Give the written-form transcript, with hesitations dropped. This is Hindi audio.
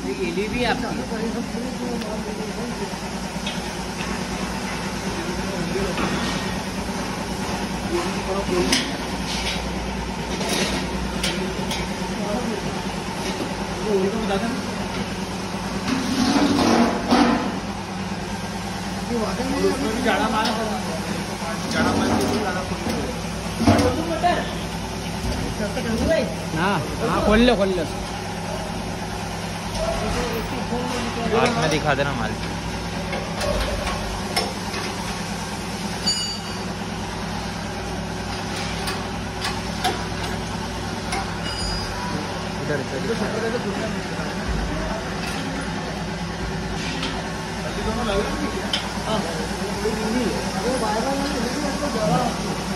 गेली भी आपकी जाड़ा माल हाँ हाँ खोल लो बाद में दिखा देना माल। इधर हाँ